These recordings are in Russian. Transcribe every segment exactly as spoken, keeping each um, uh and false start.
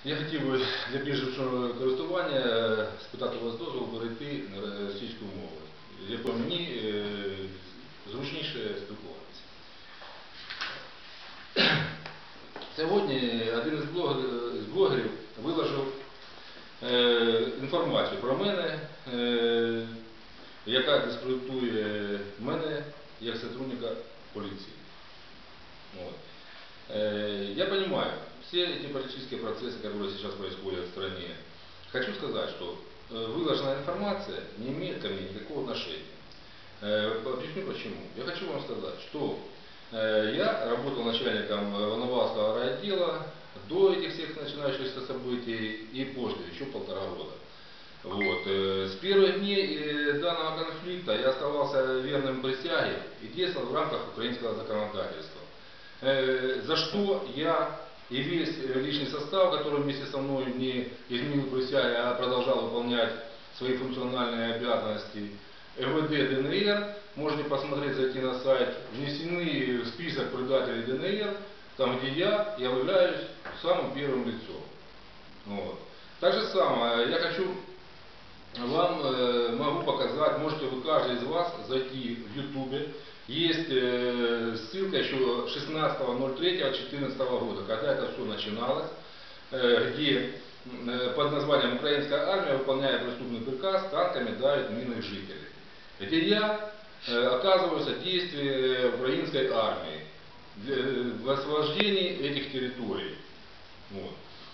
Я хотів би для більш зручного користування спитати у вас дозволу перейти на російську мову, з якою мені зручніше спілкуватися. Сьогодні один із блогерів виложив інформацію про мене, яка дискредитує мене як сотрудника полиции. Вот. Я понимаю все эти политические процессы, которые сейчас происходят в стране. Хочу сказать, что выложенная информация не имеет ко мне никакого отношения. Объясню почему. Я хочу вам сказать, что я работал начальником Волноваского райотдела до этих всех начинающихся событий и после, еще полтора года. Вот. С первых дней данного конфликта я оставался верным присяге и действовал в рамках украинского законодательства. За что я и весь личный состав, который вместе со мной не изменил присяги, а продолжал выполнять свои функциональные обязанности, МВД ДНР, можете посмотреть, зайти на сайт, внесены в список предателей ДНР, там где я являюсь самым первым лицом. Вот. Так же самое, я хочу вам, э, могу показать, можете вы, каждый из вас, зайти в ютубе. Есть э, ссылка еще шестнадцатого ноль третьего две тысячи четырнадцатого года, когда это все начиналось, э, где э, под названием «Украинская армия, выполняя преступный приказ, танками давит мирных жителей», где я э, оказываю содействие украинской армии для, в освобождении этих территорий. Вот.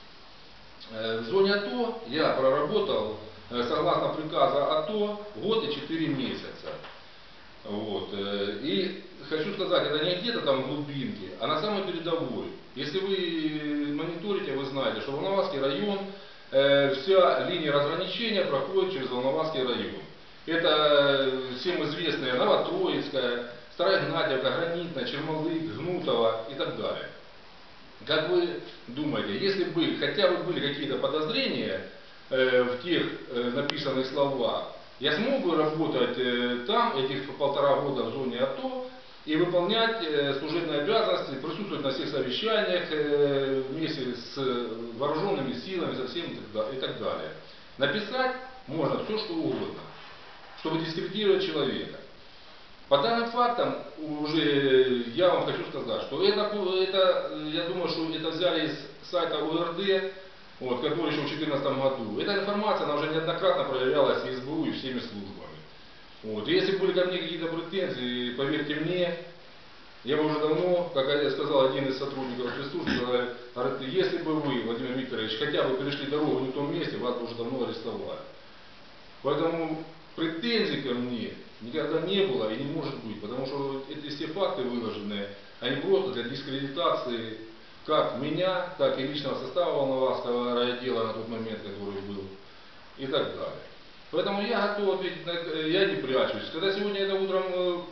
Э, в зоне АТО я проработал, э, согласно приказа АТО, год и четыре месяца. Вот. И хочу сказать, это не где-то там в глубинке, а на самой передовой. Если вы мониторите, вы знаете, что Волноваский район, э, вся линия разграничения проходит через Волноваский район. Это всем известная Новотроицкая, Старая Игнатьевка, Гранитная, Чермалык, Гнутово и так далее. Как вы думаете, если бы хотя бы были какие-то подозрения э, в тех э, написанных словах, я смог бы работать э, там этих полтора года в зоне АТО и выполнять э, служебные обязанности, присутствовать на всех совещаниях э, вместе с вооруженными силами, со всем и так далее. Написать можно все, что угодно, чтобы дискредитировать человека. По данным фактам уже я вам хочу сказать, что это, это я думаю, что это взяли из сайта ОРД, вот, который еще в две тысячи четырнадцатом году. Эта информация, она уже неоднократно проверялась и СБУ, и всеми службами. Вот. И если были ко мне какие-то претензии, поверьте мне, я бы уже давно, как я сказал один из сотрудников спецслужб, говорит, если бы вы, Владимир Викторович, хотя бы перешли дорогу не в том месте, вас бы уже давно арестовали. Поэтому претензий ко мне никогда не было и не может быть, потому что эти все факты выложенные, они просто для дискредитации как меня, так и личного состава Волноваского райотдела на тот момент, который был, и так далее. Поэтому я готов ответить, я не прячусь. Когда сегодня это утром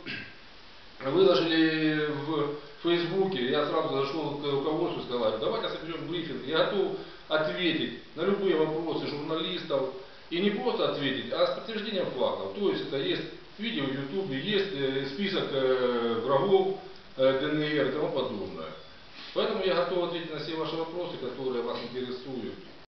выложили в Фейсбуке, я сразу зашел к руководству и сказал, давайте соберем брифинг, я готов ответить на любые вопросы журналистов, и не просто ответить, а с подтверждением фактов. То есть это есть видео в ютубе, есть список врагов ДНР и тому подобное. Поэтому я готов ответить на все ваши вопросы, которые вас интересуют.